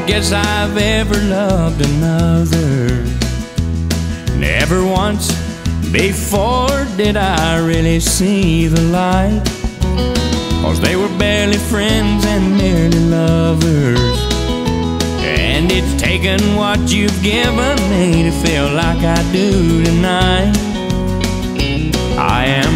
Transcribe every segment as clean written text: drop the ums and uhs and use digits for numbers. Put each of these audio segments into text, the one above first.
guess I've ever loved another. Never once before did I really see the light, 'cause they were barely friends and merely lovers. And it's taken what you've given me to feel like I do tonight. I am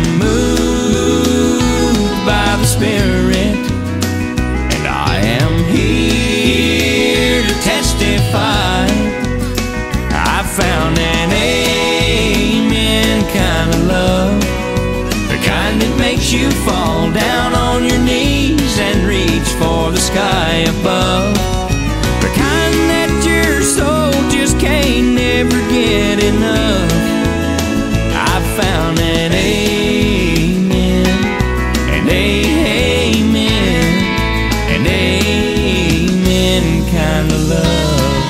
moved by the Spirit, and I am here to testify. I found an amen kind of love, the kind that makes you fall down on your knees and reach for the sky above, the kind that your soul just can't never get enough. I found an amen, an amen, an amen kind of love.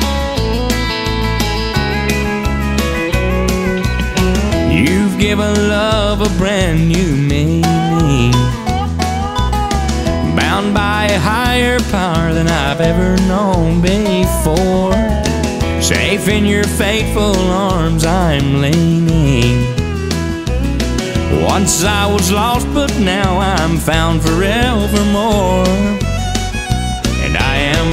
You've given love a brand new meaning, bound by a higher power than I've ever known before. Safe in your faithful arms I'm leaning. Once I was lost, but now I'm found forevermore. And I am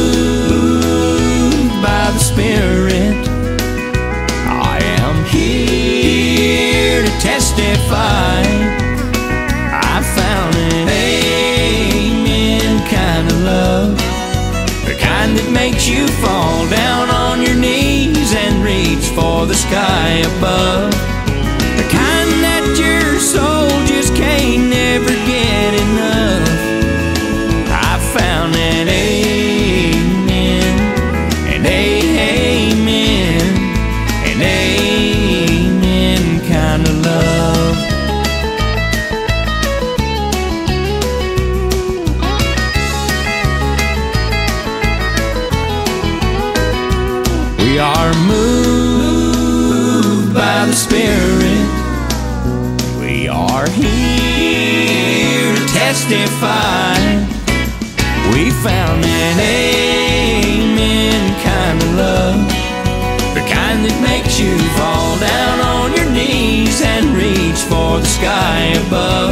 moved by the Spirit. I am here to testify. I found an amen kind of love, the kind that makes you fall down on your knees and reach for the sky above, the kind that your soul just can't never get enough. I found an amen, an amen, an amen kind of love. We are moved by the Spirit. We are here to testify. We found an amen kind of love, the kind that makes you fall down on your knees and reach for the sky above.